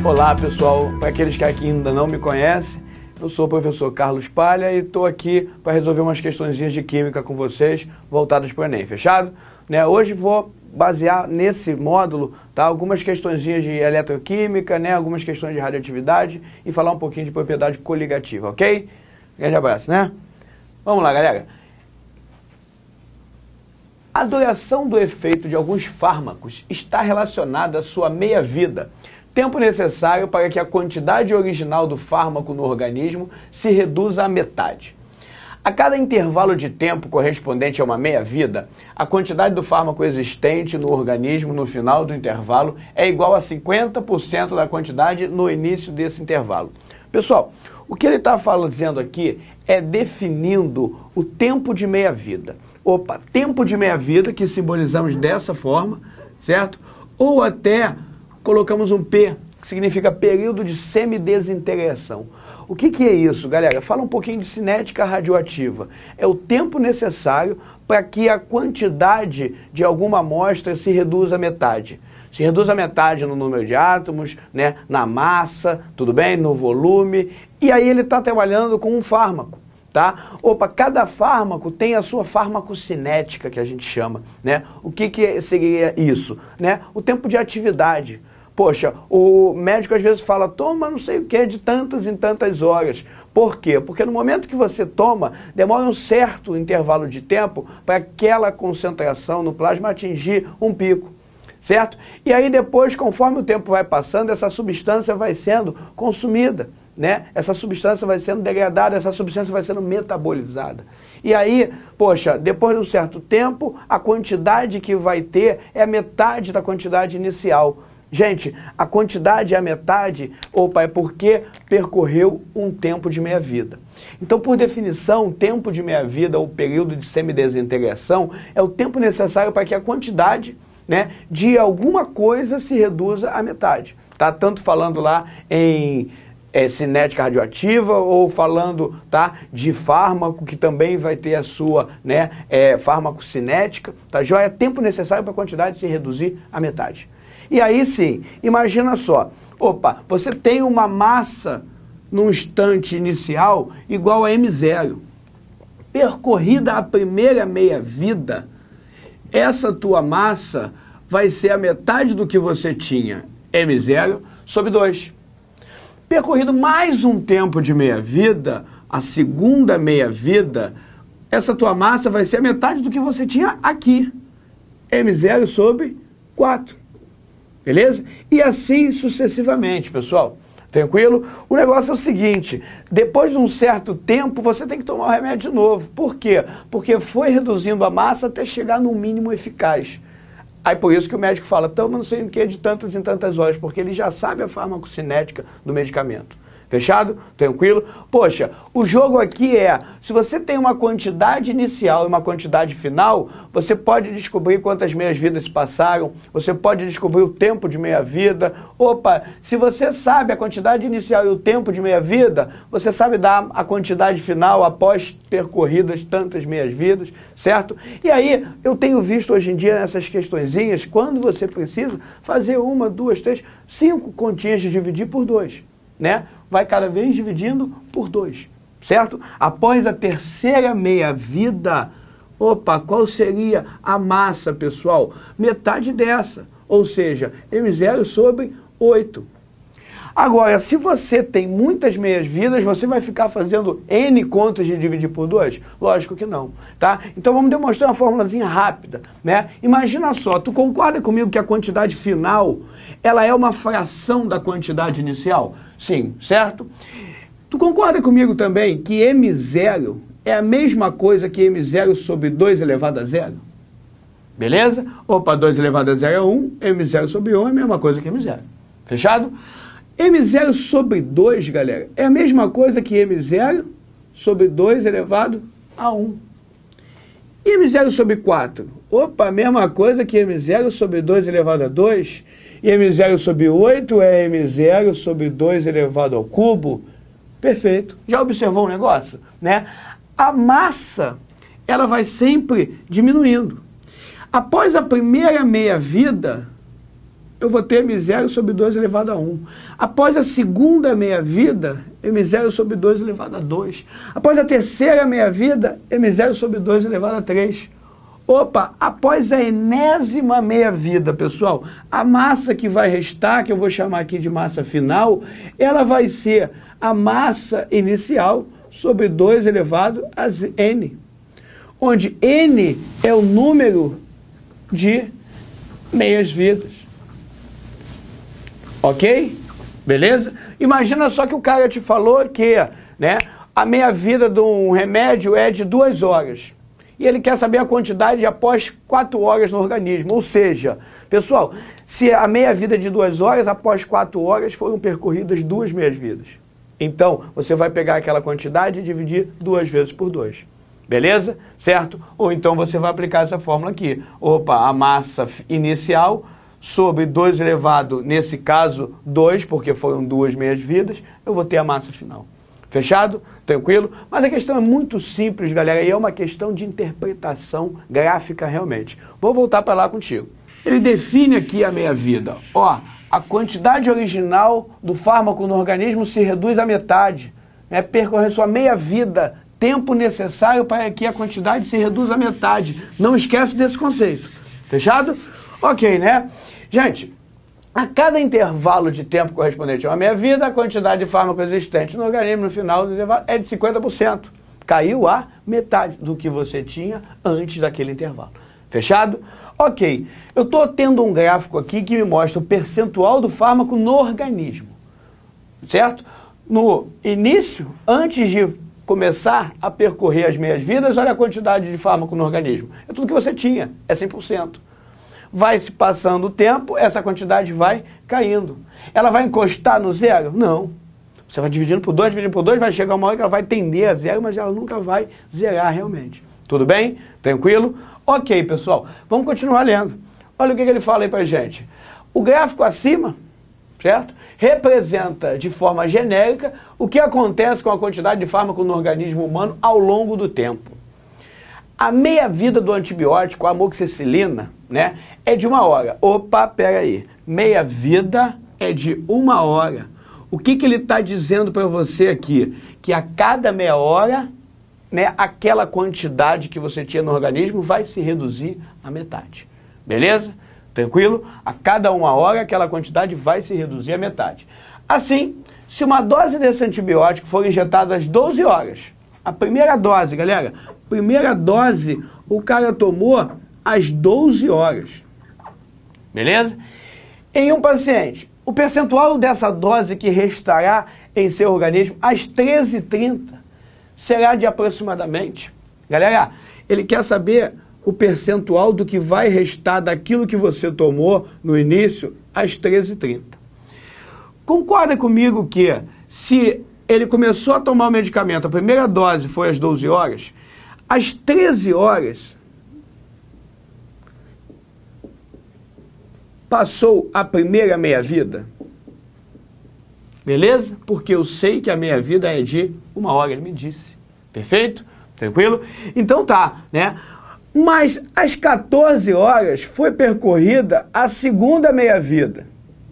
Olá pessoal, para aqueles que aqui ainda não me conhecem, eu sou o professor Carlos Palha e estou aqui para resolver umas questõezinhas de química com vocês, voltadas para o Enem, fechado? Hoje vou basear nesse módulo algumas questõezinhas de eletroquímica, algumas questões de radioatividade e falar um pouquinho de propriedade coligativa, ok? Grande abraço, Vamos lá, galera. A duração do efeito de alguns fármacos está relacionada à sua meia-vida, tempo necessário para que a quantidade original do fármaco no organismo se reduza à metade. A cada intervalo de tempo correspondente a uma meia-vida, a quantidade do fármaco existente no organismo no final do intervalo é igual a 50% da quantidade no início desse intervalo. Pessoal, o que ele está dizendo aqui é definindo o tempo de meia-vida. Tempo de meia-vida, que simbolizamos dessa forma, certo? Ou até colocamos um P, que significa período de semidesintegração. O que é isso, galera? Fala um pouquinho de cinética radioativa. É o tempo necessário para que a quantidade de alguma amostra se reduza à metade. Se reduz a metade no número de átomos, na massa, tudo bem? No volume. E aí ele está trabalhando com um fármaco. Cada fármaco tem a sua farmacocinética, que a gente chama, O que seria isso? O tempo de atividade. Poxa, o médico às vezes fala, toma não sei o que de tantas em tantas horas. Por quê? Porque no momento que você toma, demora um certo intervalo de tempo para aquela concentração no plasma atingir um pico, certo? E aí depois, conforme o tempo vai passando, essa substância vai sendo consumida. Essa substância vai sendo degradada, essa substância vai sendo metabolizada. E aí, poxa, depois de um certo tempo, a quantidade que vai ter é a metade da quantidade inicial. Gente, a quantidade é a metade, é porque percorreu um tempo de meia-vida. Então, por definição, tempo de meia-vida ou período de semidesintegração é o tempo necessário para que a quantidade de alguma coisa se reduza à metade. Tanto falando lá em cinética radioativa ou falando de fármaco, que também vai ter a sua farmacocinética, já é tempo necessário para a quantidade se reduzir à metade. E aí sim, imagina só, você tem uma massa no instante inicial igual a M0. Percorrida a primeira meia-vida, essa tua massa vai ser a metade do que você tinha, M0 sobre 2. Percorrido mais um tempo de meia-vida, a segunda meia-vida, essa tua massa vai ser a metade do que você tinha aqui, M0 sobre 4. Beleza? E assim sucessivamente, pessoal. Tranquilo? O negócio é o seguinte, depois de um certo tempo, você tem que tomar o remédio de novo. Por quê? Porque foi reduzindo a massa até chegar no mínimo eficaz. Aí por isso que o médico fala, toma não sei o que de tantas em tantas horas, porque ele já sabe a farmacocinética do medicamento. Fechado? Tranquilo? Poxa, o jogo aqui é, se você tem uma quantidade inicial e uma quantidade final, você pode descobrir quantas meias-vidas passaram, você pode descobrir o tempo de meia-vida. Se você sabe a quantidade inicial e o tempo de meia-vida, você sabe dar a quantidade final após percorridas tantas meias-vidas, certo? E aí, eu tenho visto hoje em dia nessas questõezinhas, quando você precisa fazer 1, 2, 3, 5 continhas de dividir por 2. Vai cada vez dividindo por 2, certo? Após a terceira meia-vida, qual seria a massa, pessoal? Metade dessa, ou seja, M0 sobre 8. Agora, se você tem muitas meias-vidas, você vai ficar fazendo N contas de dividir por 2? Lógico que não, Então vamos demonstrar uma formulazinha rápida, Imagina só, tu concorda comigo que a quantidade final, ela é uma fração da quantidade inicial? Sim, certo? Tu concorda comigo também que M0 é a mesma coisa que M0 sobre 2 elevado a 0? Beleza? 2 elevado a 0 é 1, M0 sobre 1 é a mesma coisa que M0. Fechado? M0 sobre 2, galera, é a mesma coisa que M0 sobre 2 elevado a 1. E M0 sobre 4? A mesma coisa que M0 sobre 2 elevado a 2. E M0 sobre 8 é M0 sobre 2 elevado ao cubo. Perfeito. Já observou um negócio? A massa, ela vai sempre diminuindo. Após a primeira meia-vida, eu vou ter m0 sobre 2 elevado a 1. Após a segunda meia-vida, m0 sobre 2 elevado a 2. Após a terceira meia-vida, m0 sobre 2 elevado a 3. Opa, após a enésima meia-vida, pessoal, a massa que vai restar, que eu vou chamar aqui de massa final, ela vai ser a massa inicial sobre 2 elevado a n. Onde n é o número de meias-vidas. Ok? Beleza? Imagina só que o cara te falou que, né, a meia-vida de um remédio é de 2 horas. E ele quer saber a quantidade após 4 horas no organismo. Ou seja, pessoal, se a meia-vida de 2 horas, após 4 horas foram percorridas 2 meias-vidas. Então, você vai pegar aquela quantidade e dividir 2 vezes por 2. Beleza? Certo? Ou então você vai aplicar essa fórmula aqui. Opa, a massa inicial sobre 2 elevado, nesse caso, 2, porque foram 2 meias-vidas, eu vou ter a massa final. Fechado? Tranquilo? Mas a questão é muito simples, galera, e é uma questão de interpretação gráfica realmente. Vou voltar para lá contigo. Ele define aqui a meia-vida. Ó, a quantidade original do fármaco no organismo se reduz à metade. Né? Percorrer sua meia-vida, tempo necessário para que a quantidade se reduza à metade. Não esquece desse conceito. Fechado? Ok, né? Gente, a cada intervalo de tempo correspondente a uma meia-vida, a quantidade de fármaco existente no organismo no final do intervalo é de 50%. Caiu a metade do que você tinha antes daquele intervalo. Fechado? Ok. Eu estou tendo um gráfico aqui que me mostra o percentual do fármaco no organismo. Certo? No início, antes de começar a percorrer as meias-vidas, olha a quantidade de fármaco no organismo. É tudo que você tinha, é 100%. Vai se passando o tempo, essa quantidade vai caindo. Ela vai encostar no zero? Não. Você vai dividindo por 2, vai chegar uma hora que ela vai tender a zero, mas ela nunca vai zerar realmente. Tudo bem? Tranquilo? Ok, pessoal. Vamos continuar lendo. Olha o que ele fala aí pra gente. O gráfico acima, certo? Representa de forma genérica o que acontece com a quantidade de fármaco no organismo humano ao longo do tempo. A meia-vida do antibiótico, a amoxicilina, né, é de 1 hora. Opa, peraí. Meia-vida é de 1 hora. O que ele está dizendo para você aqui? Que a cada meia hora, né, aquela quantidade que você tinha no organismo vai se reduzir à metade. Beleza? Tranquilo? A cada 1 hora, aquela quantidade vai se reduzir à metade. Assim, se uma dose desse antibiótico for injetada às 12 horas, a primeira dose, galera, primeira dose o cara tomou às 12 horas. Beleza? Em um paciente, o percentual dessa dose que restará em seu organismo às 13h30 será de aproximadamente... Galera, ele quer saber o percentual do que vai restar daquilo que você tomou no início às 13h30. Concorda comigo que se ele começou a tomar o medicamento, a primeira dose foi às 12 horas, às 13 horas passou a primeira meia-vida? Beleza? Porque eu sei que a meia-vida é de 1 hora, ele me disse. Perfeito? Tranquilo? Então tá, né? Mas às 14 horas foi percorrida a segunda meia-vida.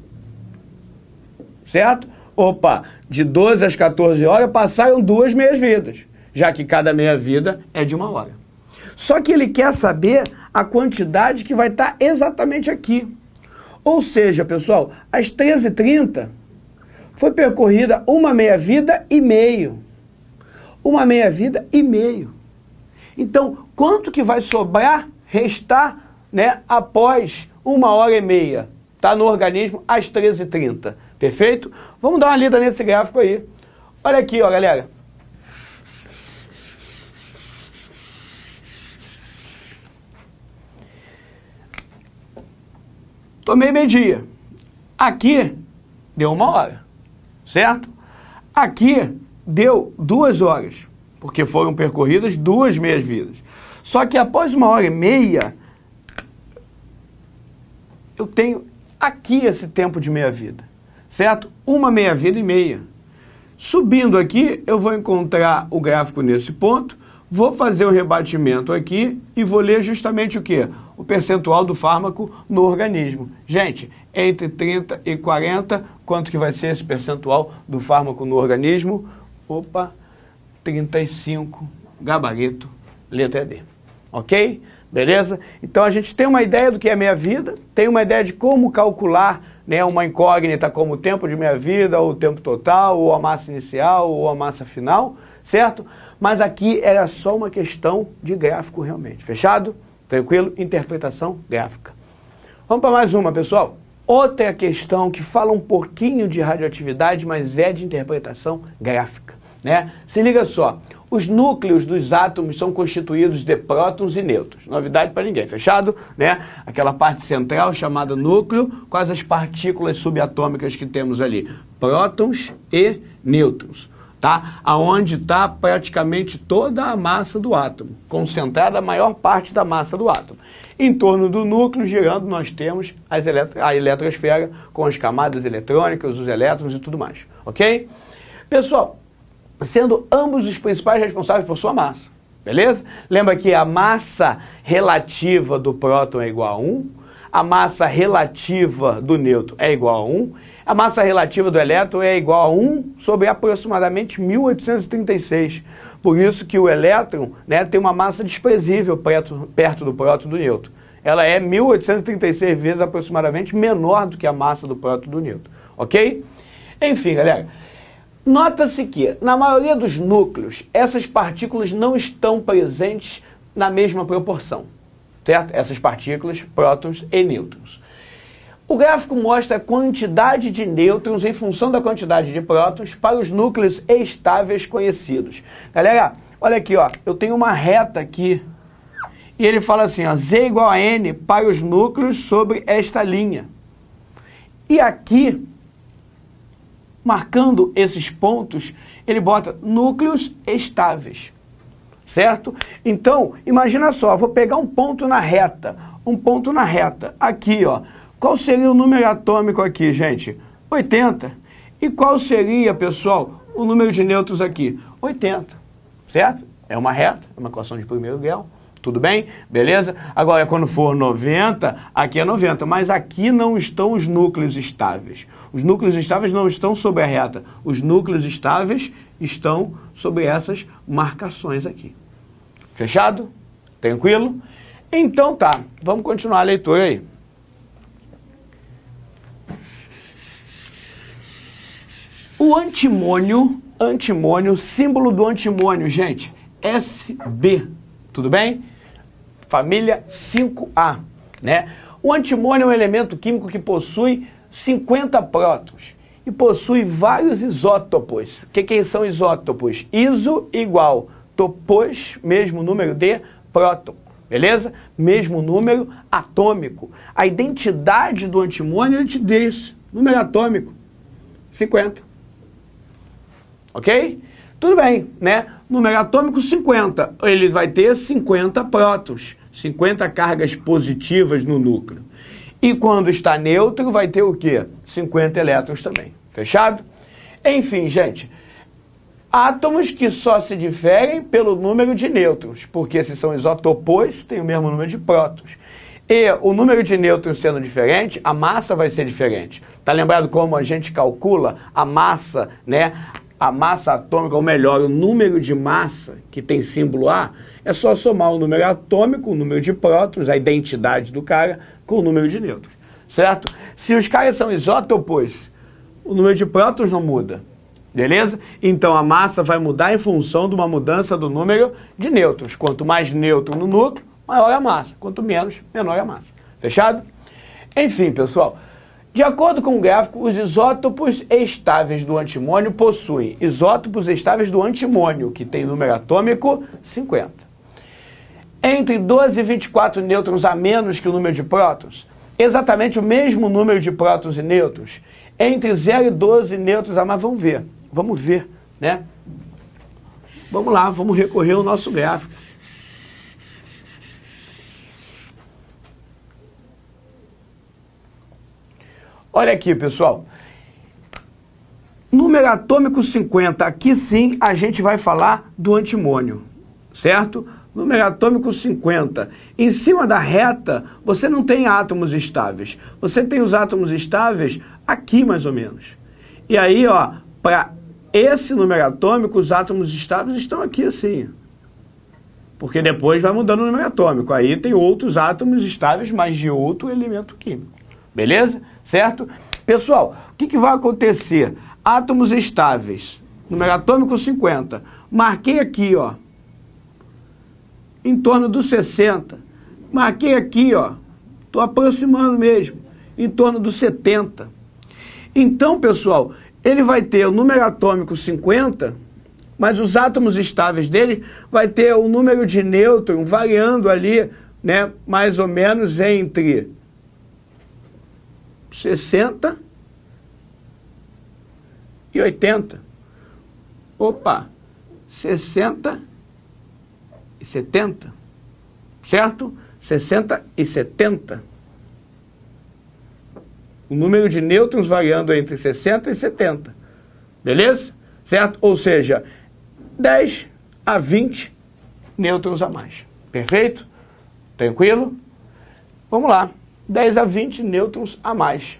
Certo? Opa, de 12 às 14 horas passaram 2 meias-vidas, já que cada meia-vida é de 1 hora. Só que ele quer saber a quantidade que vai estar exatamente aqui. Ou seja, pessoal, às 13h30 foi percorrida 1 meia-vida e meio. 1 meia-vida e meio. Então, quanto que vai sobrar, restar, né, após 1h30? Tá no organismo às 13h30. Perfeito? Vamos dar uma lida nesse gráfico aí. Olha aqui, ó, galera. Tomei meio-dia. Aqui deu 1 hora, certo? Aqui deu 2 horas, porque foram percorridas 2 meias-vidas. Só que após 1h30, eu tenho aqui esse tempo de meia-vida, certo? 1 meia-vida e meia. Subindo aqui, eu vou encontrar o gráfico nesse ponto, vou fazer o rebatimento aqui e vou ler justamente o quê? o percentual do fármaco no organismo. Gente, entre 30 e 40, quanto que vai ser esse percentual do fármaco no organismo? Opa, 35, gabarito, letra D. Ok? Beleza? Então a gente tem uma ideia do que é meia-vida, tem uma ideia de como calcular, né, uma incógnita como o tempo de meia-vida, ou o tempo total, ou a massa inicial, ou a massa final, certo? Mas aqui era só uma questão de gráfico realmente. Fechado? Tranquilo? Interpretação gráfica. Vamos para mais uma, pessoal. Outra questão que fala um pouquinho de radioatividade, mas é de interpretação gráfica, né? Se liga só. Os núcleos dos átomos são constituídos de prótons e nêutrons. Novidade para ninguém, fechado? Né? Aquela parte central chamada núcleo, quais as partículas subatômicas que temos ali? Prótons e nêutrons. Tá? Aonde está praticamente toda a massa do átomo, concentrada a maior parte da massa do átomo. Em torno do núcleo, girando, nós temos a eletrosfera com as camadas eletrônicas, os elétrons e tudo mais. Ok? Pessoal, sendo ambos os principais responsáveis por sua massa, beleza? Lembra que a massa relativa do próton é igual a 1, a massa relativa do nêutron é igual a 1, a massa relativa do elétron é igual a 1 sobre aproximadamente 1836. Por isso que o elétron, né, tem uma massa desprezível perto do próton do nêutron. Ela é 1836 vezes aproximadamente menor do que a massa do próton do nêutron. Ok? Enfim, galera. Nota-se que, na maioria dos núcleos, essas partículas não estão presentes na mesma proporção, certo? Essas partículas, prótons e nêutrons. O gráfico mostra a quantidade de nêutrons em função da quantidade de prótons para os núcleos estáveis conhecidos. Galera, olha aqui, ó, eu tenho uma reta aqui, e ele fala assim, ó, Z igual a N para os núcleos sobre esta linha. E aqui, marcando esses pontos, ele bota núcleos estáveis, certo? Então, imagina só, vou pegar um ponto na reta, aqui, ó. Qual seria o número atômico aqui, gente? 80. E qual seria, pessoal, o número de nêutrons aqui? 80, certo? É uma reta, é uma equação de primeiro grau. Tudo bem? Beleza? Agora, quando for 90, aqui é 90, mas aqui não estão os núcleos estáveis. Os núcleos estáveis não estão sobre a reta. Os núcleos estáveis estão sobre essas marcações aqui. Fechado? Tranquilo? Então tá, vamos continuar a leitura aí. O antimônio, símbolo do antimônio, gente, SB, tudo bem? Família 5A, né? O antimônio é um elemento químico que possui 50 prótons e possui vários isótopos. O que são isótopos? Iso igual, topos, mesmo número de próton, beleza? Mesmo número atômico. A identidade do antimônio ele te diz, número atômico, 50. Ok? Tudo bem, né? Número atômico 50, ele vai ter 50 prótons, 50 cargas positivas no núcleo. E quando está neutro, vai ter o quê? 50 elétrons também. Fechado? Enfim, gente, átomos que só se diferem pelo número de nêutrons, porque se são isótopos, tem o mesmo número de prótons. E o número de nêutrons sendo diferente, a massa vai ser diferente. Tá lembrado como a gente calcula a massa, né? A massa atômica, ou melhor, o número de massa, que tem símbolo A, é só somar o número atômico, o número de prótons, a identidade do cara, com o número de nêutrons, certo? Se os caras são isótopos, o número de prótons não muda, beleza? Então a massa vai mudar em função de uma mudança do número de nêutrons. Quanto mais nêutron no núcleo, maior a massa. Quanto menos, menor a massa. Fechado? Enfim, pessoal. De acordo com o gráfico, os isótopos estáveis do antimônio possuem isótopos estáveis do antimônio, que tem número atômico 50. Entre 12 e 24 nêutrons a menos que o número de prótons, exatamente o mesmo número de prótons e nêutrons. Entre 0 e 12 nêutrons a mais, vamos ver, né? Vamos lá, vamos recorrer ao nosso gráfico. Olha aqui, pessoal. Número atômico 50. Aqui sim a gente vai falar do antimônio, certo? número atômico 50. Em cima da reta, você não tem átomos estáveis. Você tem os átomos estáveis aqui, mais ou menos. E aí, ó, para esse número atômico, os átomos estáveis estão aqui assim. Porque depois vai mudando o número atômico. Aí tem outros átomos estáveis, mas de outro elemento químico. Beleza? Certo? Pessoal, o que vai acontecer? Átomos estáveis, número atômico 50. Marquei aqui, ó, em torno dos 60. Marquei aqui, ó, estou aproximando mesmo, em torno dos 70. Então, pessoal, ele vai ter o número atômico 50, mas os átomos estáveis dele vai ter o número de nêutron variando ali, né, mais ou menos entre 60 e 80. Opa, 60 e 70, certo? 60 e 70. O número de nêutrons variando entre 60 e 70. Beleza? Certo? Ou seja, 10 a 20 nêutrons a mais. Perfeito? Tranquilo? Vamos lá. 10 a 20 nêutrons a mais.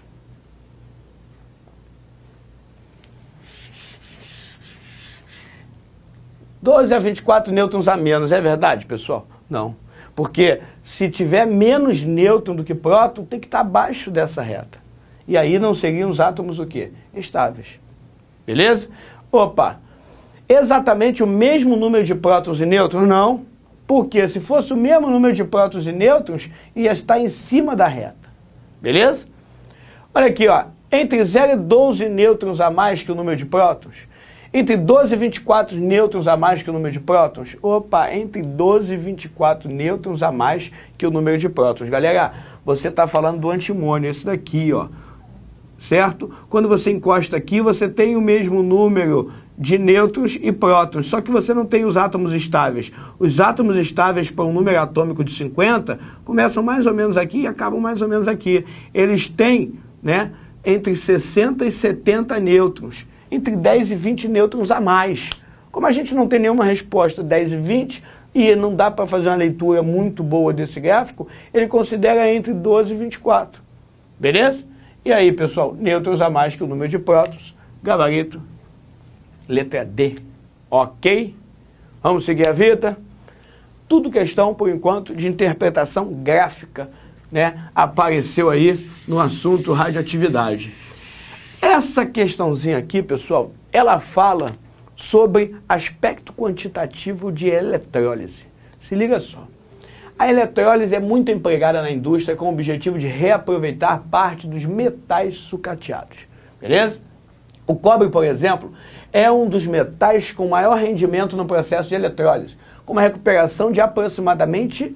(12 a 24 nêutrons a menos). É verdade, pessoal? Não. Porque se tiver menos nêutron do que próton, tem que estar abaixo dessa reta. E aí não seriam os átomos o quê? Estáveis. Beleza? Opa! Exatamente o mesmo número de prótons e nêutrons? Não. Porque se fosse o mesmo número de prótons e nêutrons, ia estar em cima da reta. Beleza? Olha aqui, ó. Entre 0 e 12 nêutrons a mais que o número de prótons. Entre 12 e 24 nêutrons a mais que o número de prótons. Opa, entre 12 e 24 nêutrons a mais que o número de prótons. Galera, você está falando do antimônio, esse daqui, ó. Certo? Quando você encosta aqui, você tem o mesmo número de nêutrons e prótons, só que você não tem os átomos estáveis. Os átomos estáveis para um número atômico de 50 começam mais ou menos aqui e acabam mais ou menos aqui. Eles têm, né, entre 60 e 70 nêutrons, entre 10 e 20 nêutrons a mais. Como a gente não tem nenhuma resposta 10 e 20 e não dá para fazer uma leitura muito boa desse gráfico, ele considera entre 12 e 24. Beleza? E aí, pessoal, nêutrons a mais que o número de prótons, gabarito, letra D. Ok? Vamos seguir a vida? Tudo questão, por enquanto, de interpretação gráfica, né? Apareceu aí no assunto radioatividade. Essa questãozinha aqui, pessoal, ela fala sobre aspecto quantitativo de eletrólise. Se liga só. A eletrólise é muito empregada na indústria com o objetivo de reaproveitar parte dos metais sucateados. Beleza? O cobre, por exemplo, é um dos metais com maior rendimento no processo de eletrólise, com uma recuperação de aproximadamente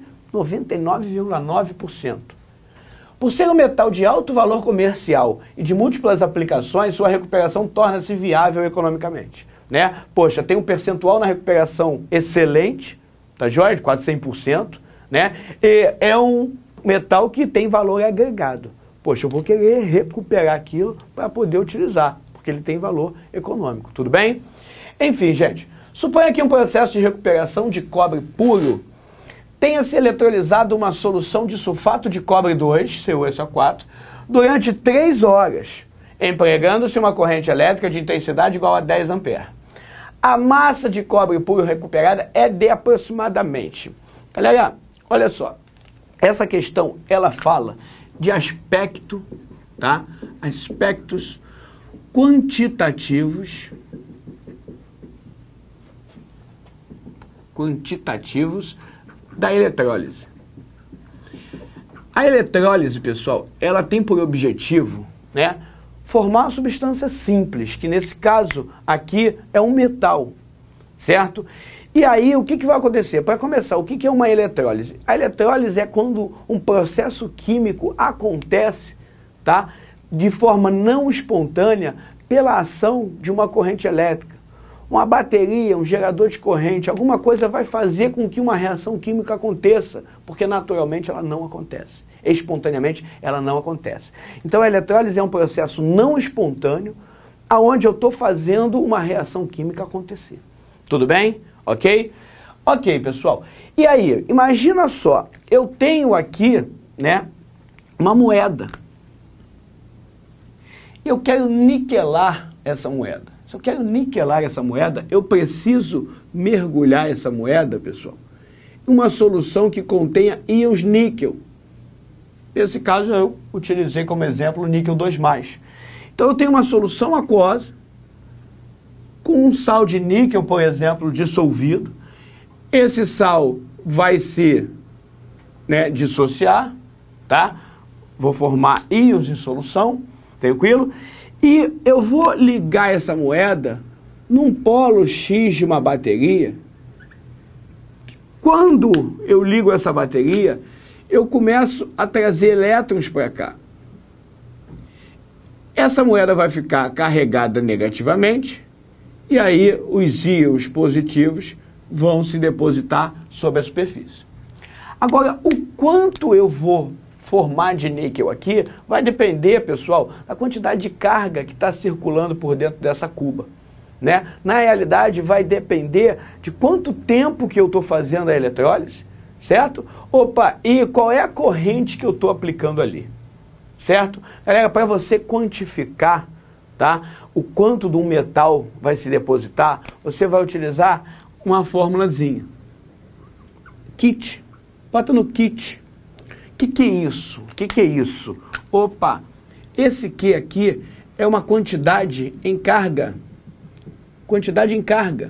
99,9%. Por ser um metal de alto valor comercial e de múltiplas aplicações, sua recuperação torna-se viável economicamente, né? Poxa, tem um percentual na recuperação excelente, tá joia? De quase 100%, né? E é um metal que tem valor agregado. Poxa, eu vou querer recuperar aquilo para poder utilizar, porque ele tem valor econômico, tudo bem? Enfim, gente, suponha que um processo de recuperação de cobre puro tenha-se eletrolizado uma solução de sulfato de cobre 2, CuSO4, durante 3 horas, empregando-se uma corrente elétrica de intensidade igual a 10 A. A massa de cobre puro recuperada é de aproximadamente... Galera, olha só, essa questão, ela fala de aspecto, tá? Aspectos quantitativos da eletrólise. A eletrólise, pessoal, ela tem por objetivo, né, formar uma substância simples, que nesse caso aqui é um metal, certo? E aí o que vai acontecer? Para começar, o que é uma eletrólise? A eletrólise é quando um processo químico acontece, tá, de forma não espontânea pela ação de uma corrente elétrica. Uma bateria, um gerador de corrente, alguma coisa vai fazer com que uma reação química aconteça, porque naturalmente ela não acontece. Espontaneamente ela não acontece. Então a eletrólise é um processo não espontâneo, aonde eu estou fazendo uma reação química acontecer. Tudo bem? Ok? Ok, pessoal. E aí, imagina só, eu tenho aqui, né, uma moeda. Eu quero niquelar essa moeda. Se eu quero niquelar essa moeda, eu preciso mergulhar essa moeda, pessoal, em uma solução que contenha íons níquel. Nesse caso, eu utilizei como exemplo o níquel 2+. Então, eu tenho uma solução aquosa com um sal de níquel, por exemplo, dissolvido. Esse sal vai se, né, dissociar, tá? Vou formar íons em solução, tranquilo? E eu vou ligar essa moeda num polo X de uma bateria. Quando eu ligo essa bateria, eu começo a trazer elétrons para cá. Essa moeda vai ficar carregada negativamente, e aí os íons positivos vão se depositar sobre a superfície. Agora, o quanto eu vou formar de níquel aqui vai depender, pessoal, da quantidade de carga que está circulando por dentro dessa cuba, né? Na realidade, vai depender de quanto tempo que eu estou fazendo a eletrólise, certo? Opa, e qual é a corrente que eu estou aplicando ali, certo? Galera, para você quantificar, tá, o quanto de um metal vai se depositar, você vai utilizar uma formulazinha. Kit. Bota no kit. O que é isso? O que é isso? Opa, esse Q aqui é uma quantidade em carga. Quantidade em carga.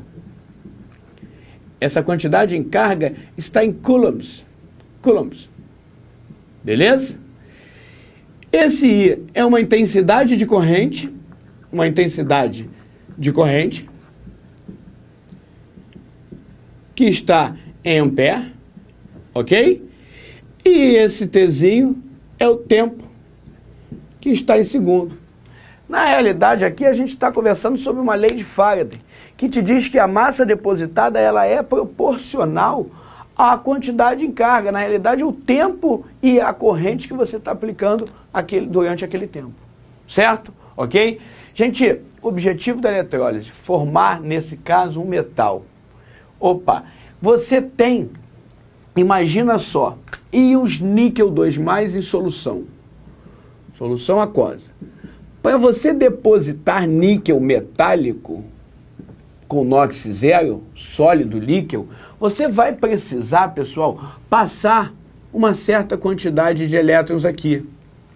Essa quantidade em carga está em coulombs. Coulombs. Beleza? Esse I é uma intensidade de corrente. Uma intensidade de corrente que está em ampere, ok? E esse Tzinho é o tempo que está em segundo. Na realidade, aqui a gente está conversando sobre uma lei de Faraday, que te diz que a massa depositada ela é proporcional à quantidade em carga. Na realidade, o tempo e a corrente que você está aplicando durante aquele tempo. Certo? Ok? Gente, o objetivo da eletrólise, formar, nesse caso, um metal. Opa, você tem, imagina só, íons níquel 2+ em solução. Solução aquosa. Para você depositar níquel metálico com NOx zero, sólido líquido, você vai precisar, pessoal, passar uma certa quantidade de elétrons aqui.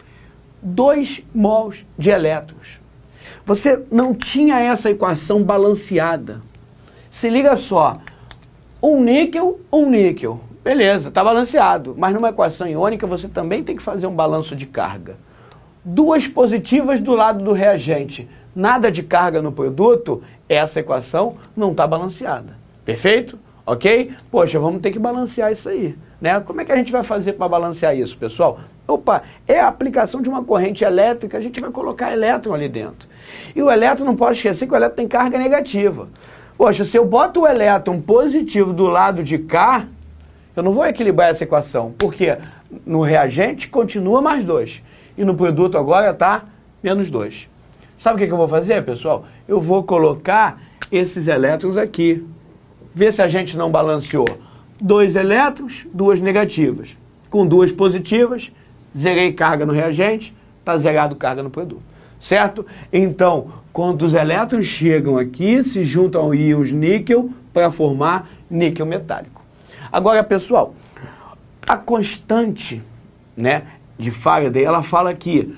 2 mols de elétrons. Você não tinha essa equação balanceada. Se liga só, um níquel. Beleza, está balanceado. Mas numa equação iônica você também tem que fazer um balanço de carga. 2 positivas do lado do reagente, nada de carga no produto, essa equação não está balanceada. Perfeito? Ok? Poxa, vamos ter que balancear isso aí, né? Como é que a gente vai fazer para balancear isso, pessoal? Opa, é a aplicação de uma corrente elétrica, a gente vai colocar elétron ali dentro. E o elétron, não pode esquecer que o elétron tem carga negativa. Poxa, se eu boto o elétron positivo do lado de cá, eu não vou equilibrar essa equação, porque no reagente continua mais 2. E no produto agora está menos 2. Sabe o que eu vou fazer, pessoal? Eu vou colocar esses elétrons aqui. Vê se a gente não balanceou. 2 elétrons, 2 negativas. Com 2 positivas, zerei carga no reagente, está zerado carga no produto. Certo? Então, quando os elétrons chegam aqui, se juntam ao íons níquel para formar níquel metálico. Agora, pessoal, a constante, né, de Faraday, ela fala que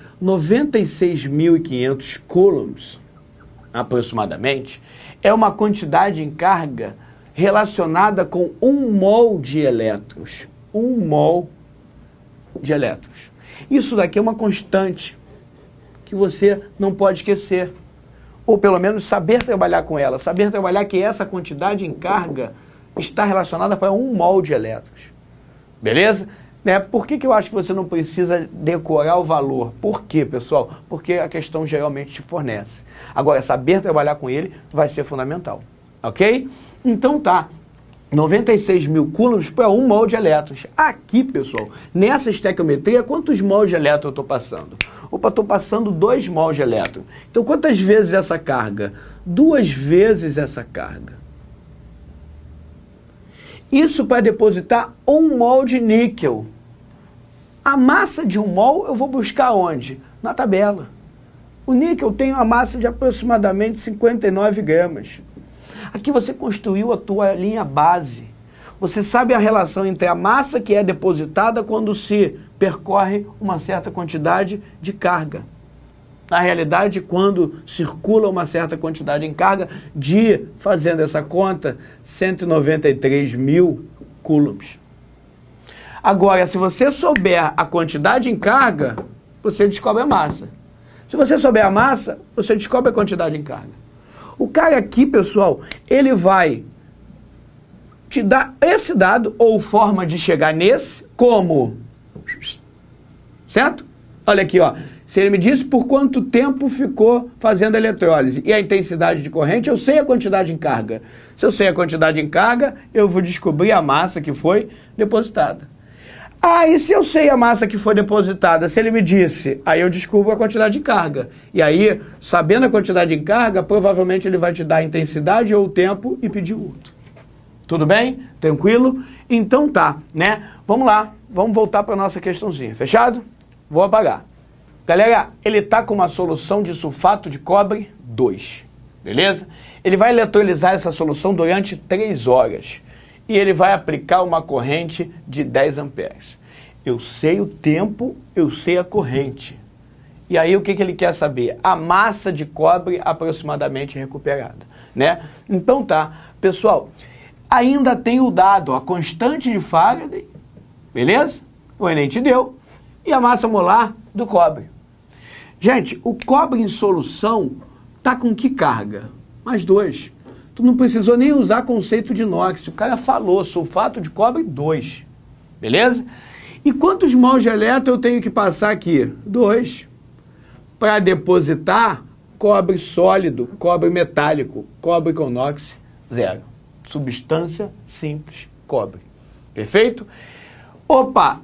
96.500 coulombs, aproximadamente, é uma quantidade em carga relacionada com 1 mol de elétrons. 1 mol de elétrons. Isso daqui é uma constante que você não pode esquecer. Ou pelo menos saber trabalhar com ela. Saber trabalhar que essa quantidade em carga está relacionada para 1 mol de elétrons. Beleza? Né? Por que eu acho que você não precisa decorar o valor? Por quê, pessoal? Porque a questão geralmente te fornece. Agora, saber trabalhar com ele vai ser fundamental. Ok? Então tá. 96.000 coulombs para 1 mol de elétrons. Aqui, pessoal, nessa estequiometria, quantos mols de elétron eu estou passando? Opa, estou passando 2 mols de elétron. Então, quantas vezes essa carga? 2 vezes essa carga. Isso para depositar 1 mol de níquel. A massa de 1 mol eu vou buscar onde? Na tabela. O níquel tem uma massa de aproximadamente 59 gramas. Aqui você construiu a tua linha base. Você sabe a relação entre a massa que é depositada quando se percorre uma certa quantidade de carga. Na realidade, quando circula uma certa quantidade em carga, fazendo essa conta, 193 mil coulombs. Agora, se você souber a quantidade em carga, você descobre a massa. Se você souber a massa, você descobre a quantidade em carga. O cara aqui, pessoal, ele vai te dar esse dado, ou forma de chegar nesse, como... Certo? Olha aqui, ó. Se ele me disse por quanto tempo ficou fazendo a eletrólise e a intensidade de corrente, eu sei a quantidade em carga. Se eu sei a quantidade em carga, eu vou descobrir a massa que foi depositada. Ah, e se eu sei a massa que foi depositada? Se ele me disse, aí eu descubro a quantidade de carga. E aí, sabendo a quantidade em carga, provavelmente ele vai te dar a intensidade ou o tempo e pedir o outro. Tudo bem? Tranquilo? Então tá, né? Vamos lá, vamos voltar para a nossa questãozinha. Fechado? Vou apagar. Galera, ele está com uma solução de sulfato de cobre 2, beleza? Ele vai eletrolizar essa solução durante 3 horas e ele vai aplicar uma corrente de 10 amperes. Eu sei o tempo, eu sei a corrente. E aí o que ele quer saber? A massa de cobre aproximadamente recuperada, né? Então tá, pessoal, ainda tem o dado, a constante de Faraday, beleza? O Enem te deu, e a massa molar do cobre. Gente, o cobre em solução tá com que carga? Mais 2. Tu não precisou nem usar conceito de inox. O cara falou, sulfato de cobre 2. Beleza? E quantos mols de elétron eu tenho que passar aqui? 2. Para depositar cobre sólido, cobre metálico, cobre com inox, 0. Substância simples, cobre. Perfeito? Opa!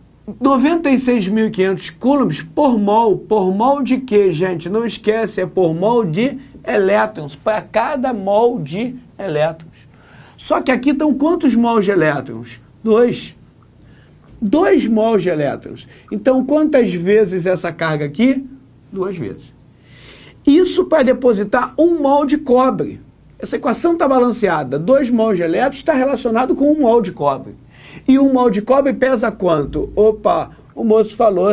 96.500 coulombs por mol de quê, gente? Não esquece, é por mol de elétrons, para cada mol de elétrons. Só que aqui estão quantos mols de elétrons? 2. 2 mols de elétrons. Então, quantas vezes essa carga aqui? 2 vezes. Isso para depositar 1 mol de cobre. Essa equação está balanceada. 2 mols de elétrons está relacionado com 1 mol de cobre. E 1 mol de cobre pesa quanto? Opa, o moço falou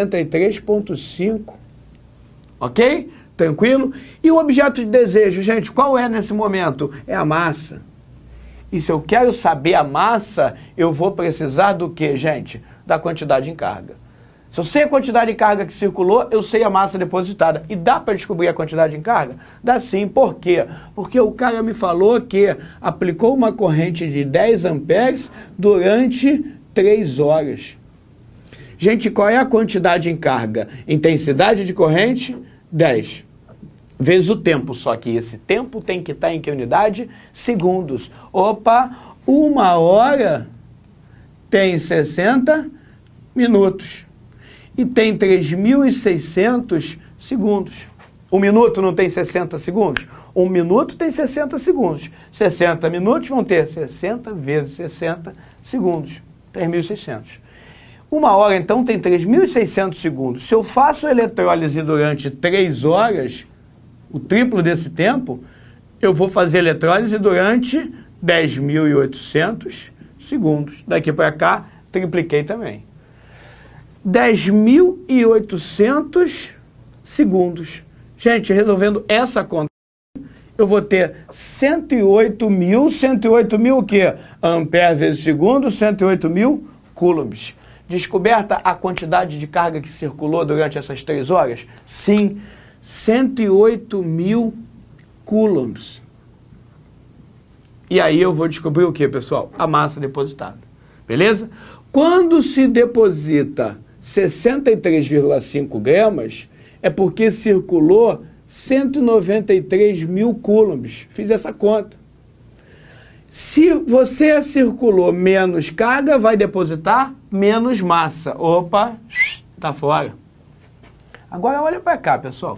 63,5. Ok? Tranquilo? E o objeto de desejo, gente, qual é nesse momento? É a massa. E se eu quero saber a massa, eu vou precisar do quê, gente? Da quantidade em carga. Se eu sei a quantidade de carga que circulou, eu sei a massa depositada. E dá para descobrir a quantidade em carga? Dá sim. Por quê? Porque o cara me falou que aplicou uma corrente de 10 amperes durante 3 horas. Gente, qual é a quantidade em carga? Intensidade de corrente, 10. Vezes o tempo. Só que esse tempo tem que estar em que unidade? Segundos. Opa, 1 hora tem 60 minutos. E tem 3.600 segundos. 1 minuto não tem 60 segundos? 1 minuto tem 60 segundos. 60 minutos vão ter 60 vezes 60 segundos. 3.600. 1 hora, então, tem 3.600 segundos. Se eu faço eletrólise durante 3 horas, o triplo desse tempo, eu vou fazer eletrólise durante 10.800 segundos. Daqui para cá, tripliquei também. 10.800 segundos. Gente, resolvendo essa conta, eu vou ter 108.000 o quê? Ampere vezes segundo, 108.000 coulombs. Descoberta a quantidade de carga que circulou durante essas 3 horas? Sim, 108.000 coulombs. E aí eu vou descobrir o quê, pessoal? A massa depositada. Beleza? Quando se deposita 63,5 gramas, é porque circulou 193.000 coulombs. Fiz essa conta. Se você circulou menos carga, vai depositar menos massa. Opa, tá fora. Agora olha para cá, pessoal.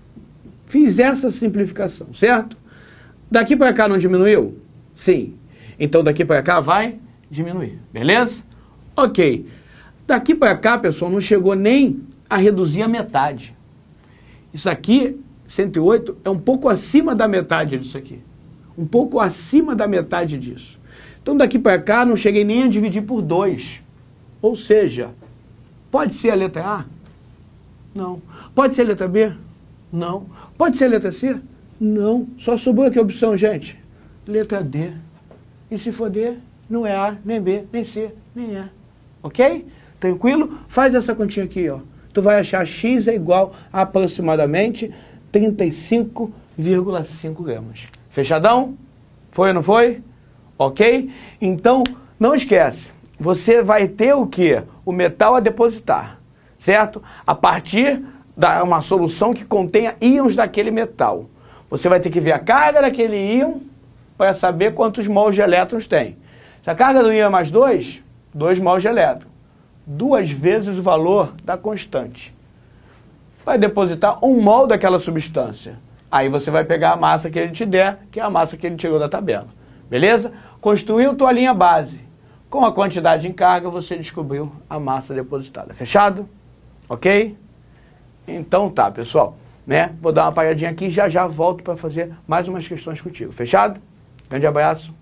Fiz essa simplificação, certo? Daqui para cá não diminuiu? Sim. Então daqui para cá vai diminuir, beleza? Ok. Daqui para cá, pessoal, não chegou nem a reduzir a metade. Isso aqui, 108, é um pouco acima da metade disso aqui. Um pouco acima da metade disso. Então daqui para cá não cheguei nem a dividir por 2. Ou seja, pode ser a letra A? Não. Pode ser a letra B? Não. Pode ser a letra C? Não. Só sobrou aqui a opção, gente. Letra D. E se for D, não é A, nem B, nem C, nem E. Ok? Tranquilo? Faz essa continha aqui, ó. Tu vai achar X é igual a aproximadamente 35,5 gramas. Fechadão? Foi ou não foi? Ok? Então, não esquece. Você vai ter o quê? O metal a depositar, certo? A partir de uma solução que contenha íons daquele metal. Você vai ter que ver a carga daquele íon para saber quantos mols de elétrons tem. Se a carga do íon é mais 2, 2 mols de elétron. 2 vezes o valor da constante. Vai depositar 1 mol daquela substância. Aí você vai pegar a massa que ele te der, que é a massa que ele tirou da tabela. Beleza? Construiu tua linha base. Com a quantidade em carga, você descobriu a massa depositada. Fechado? Ok? Então tá, pessoal. Né? Vou dar uma paradinha aqui e já volto para fazer mais umas questões contigo. Fechado? Grande abraço.